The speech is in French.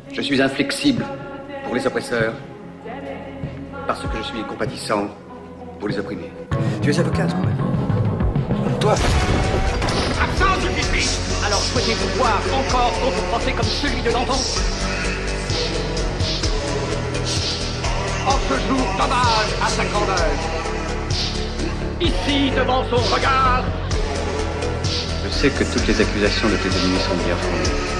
Je suis inflexible pour les oppresseurs, parce que je suis compatissant pour les opprimés. Tu es avocat, toi-même. Toi. Absence de justice. Alors souhaitez-vous voir encore d'autres procès comme celui de Danton? En ce jour dommage à sa grandeur, ici devant son regard, Je sais que toutes les accusations de tes ennemis sont bien fondées.